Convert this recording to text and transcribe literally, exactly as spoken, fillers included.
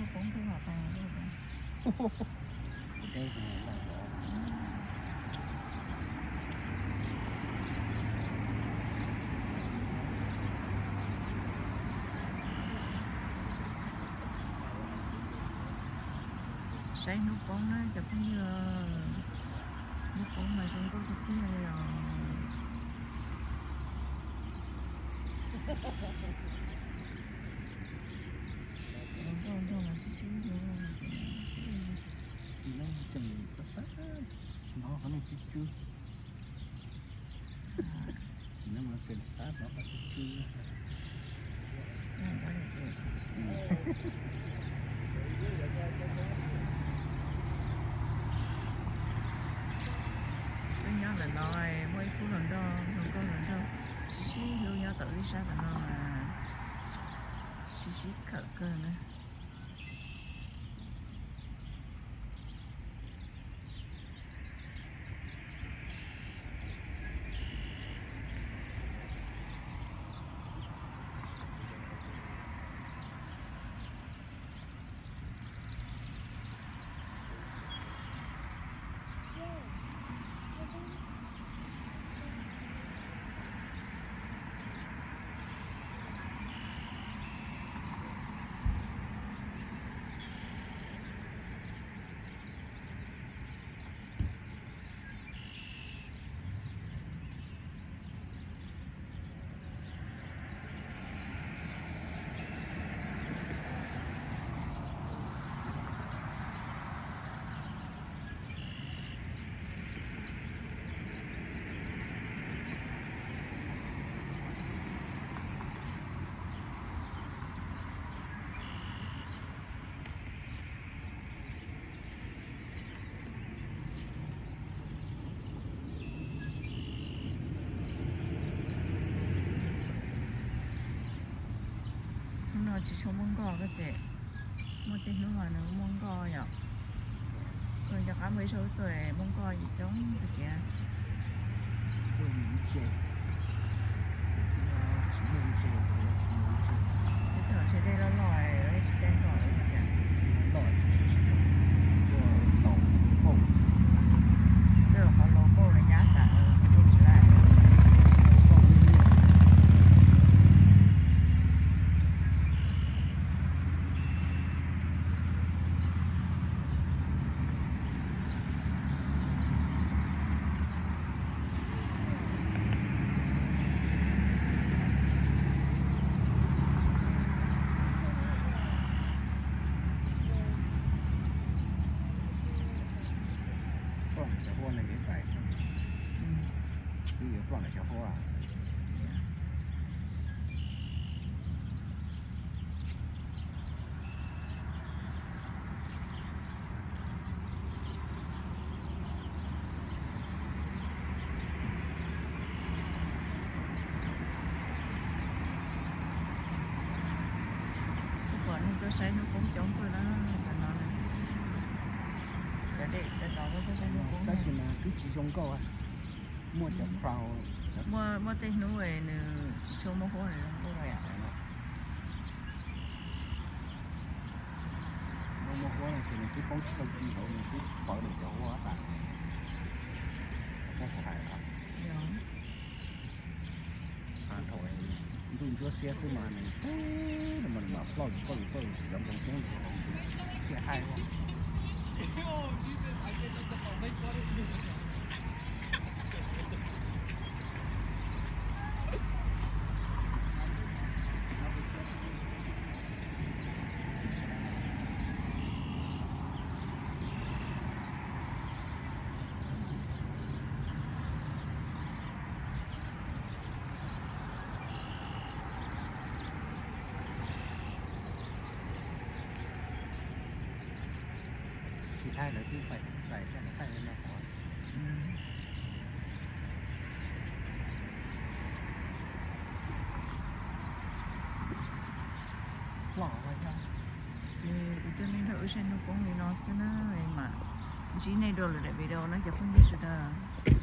cũng cứ vào tàn luôn. Đây là sáng nước bóng nó chụp như nước bóng mà xong có cái kia rồi không không là xí xí thôi chỉ nó chừng sát sát nó có này chút chút chỉ nó mà xem sát nó có chút chút nhớ là nói mấy phút lần đó không có lần đâu xí xí luôn nhớ tự đi sao mà nó mà xí xí cỡ cơ nữa nó chỉ cho mông cò cái gì một tí nữa mà nó mông cò nhở rồi cho cả mấy số tuổi mông cò gì giống được kìa rồi những chuyện chỉ những chuyện cái thở trên đây nó lòi ở trên đây lòi ở kìa lòi của tổng bộ tức là họ lô bộ này nhá cả không chỉ lại cái hoa này cái vải xong thì cái bọn này cái hoa bọn này tôi sẽ nó cũng chống rồi đó là nó này để để để đó tôi sẽ nó cũng cái gì mà cứ chỉ trong câu à mua chợ phao mua mua tên nó về nữa chỉ cho mua hoa này không có vậy à mua hoa này thì mình cứ bóng chiếc đi rồi mình cứ bỏ được cho hoa tại nó phải là à thôi tôi cho xe xe mà này thế mà mà bao bao bao chỉ làm công công xe hai không chỉ hai nữa chứ phải phải cho nó thay nó khó lỏ vào nhau thì cho nên thử xem nó cũng bị nó sẽ nó mà chỉ này đồ là để video nó chụp không biết rồi đó